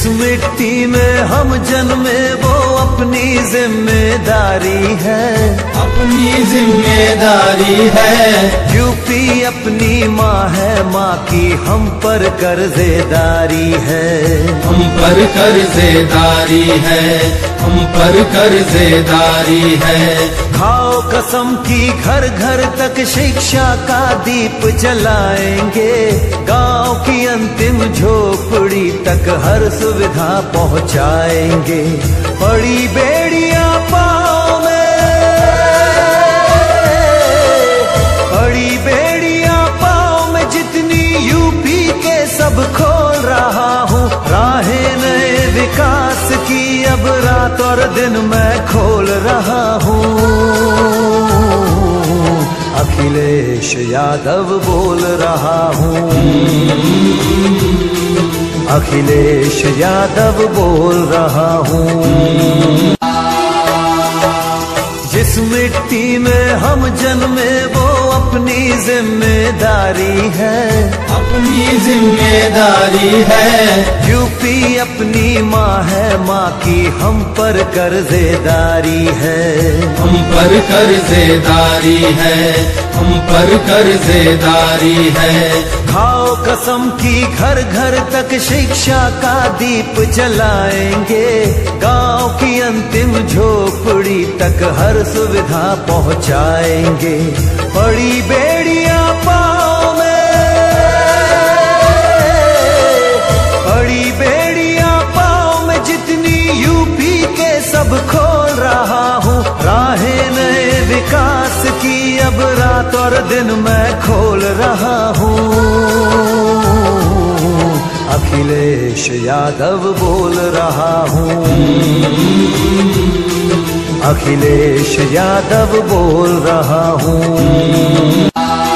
जिस मिट्टी में हम जन्मे वो अपनी जिम्मेदारी है, अपनी जिम्मेदारी है। यूपी अपनी माँ है, माँ की हम पर कर्जेदारी है, हम पर कर्जेदारी है, हम पर कर्जेदारी है। खाओ कसम की घर घर तक शिक्षा का दीप जलाएंगे, गांव की अंतिम झोपड़ी तक हर सुविधा पहुंचाएंगे। बड़ी बेड़ियां पाँव में, बड़ी बेड़ियां पाँव में जितनी यूपी के सब खोल रहा हूँ। राहें नए विकास की अब रात और दिन मैं खोल रहा हूँ। अखिलेश यादव बोल रहा हूँ, अखिलेश यादव बोल रहा हूँ। जिस मिट्टी में हम जन्मे वो अपनी जिम्मेदारी है, अपनी जिम्मेदारी है। यूपी अपनी माँ है, माँ की हम पर कर्जेदारी है, हम पर कर्जेदारी है, हम पर कर्जेदारी है। खाओ कसम की घर घर तक शिक्षा का दीप जलाएंगे, गांव की अंतिम झोपड़ी तक हर सुविधा पहुंचाएंगे। बड़ी बेड़ियां पाँव में, बड़ी बेड़ियां पाँव में जितनी यूपी के सब खोल रहा हूँ। राहें नए विकास की अब रात और दिन मैं खोल रहा हूँ। अखिलेश यादव बोल रहा हूँ, अखिलेश यादव बोल रहा हूँ।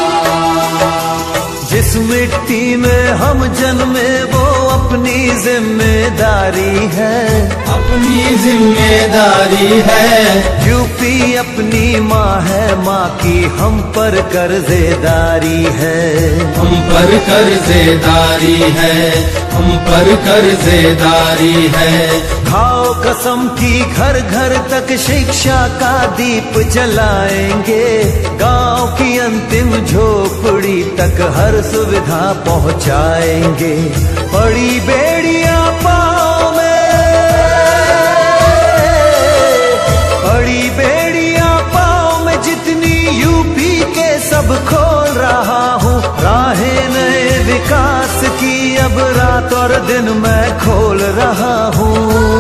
जिस मिट्टी में हम जन्मे वो अपनी जिम्मेदारी है, अपनी जिम्मेदारी है। यूपी अपनी माँ है, माँ की हम पर कर्जेदारी है, हम पर कर्जेदारी है, हम पर कर्जेदारी है। खाओ कसम की घर घर तक शिक्षा का दीप जलाएंगे, गांव की अंतिम झोपड़ी तक हर सुविधा पहुंचाएंगे। बड़ी बेड़ियां पाँव में, बड़ी बेड़ियां पाँव में जितनी यूपी के सब खोल रहा हूँ। राहें नए विकास की अब रात और दिन मैं खोल रहा हूँ।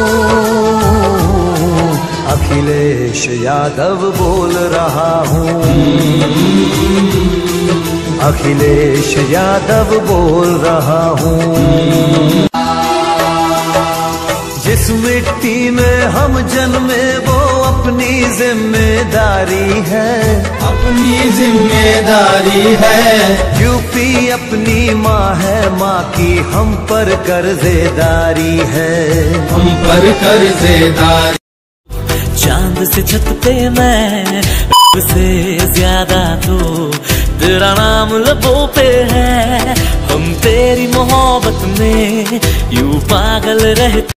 अखिलेश यादव बोल रहा हूँ, अखिलेश यादव बोल रहा हूँ। जिस मिट्टी में हम जन्मे वो अपनी जिम्मेदारी है, अपनी जिम्मेदारी है। यूपी अपनी माँ है, माँ की हम पर कर्जेदारी है, हम पर कर्जेदारी। चांद से छत पे मैं से ज्यादा तो तेरा नाम लबों पे है। हम तेरी मोहब्बत में यूं पागल रहते